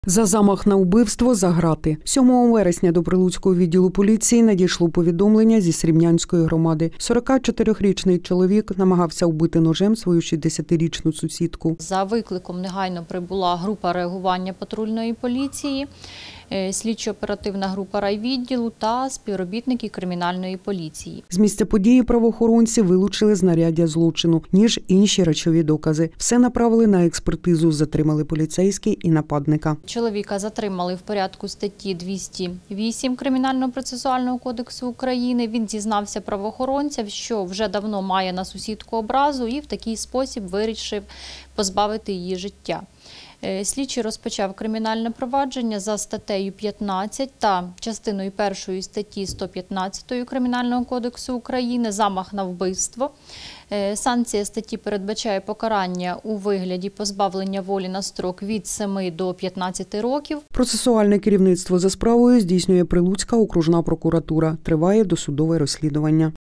За замах на вбивство за грати. 7 вересня до Прилуцького відділу поліції надійшло повідомлення зі Срібнянської громади. 44-річний чоловік намагався вбити ножем свою 60-річну сусідку. За викликом негайно прибула група реагування патрульної поліції, слідчо-оперативна група райвідділу та співробітники кримінальної поліції. З місця події правоохоронці вилучили знаряддя злочину, ніж інші речові докази. Все направили на експертизу, затримали поліцейський і нападника. Чоловіка затримали в порядку статті 208 Кримінально-процесуального кодексу України. Він дізнався правоохоронцям, що вже давно має на сусідку образу і в такий спосіб вирішив позбавити її життя. Слідчий розпочав кримінальне провадження за статтею 15 та частиною 1 статті 115 Кримінального кодексу України «Замах на вбивство». Санкція статті передбачає покарання у вигляді позбавлення волі на строк від 7 до 15 років. Процесуальне керівництво за справою здійснює Прилуцька окружна прокуратура. Триває досудове розслідування.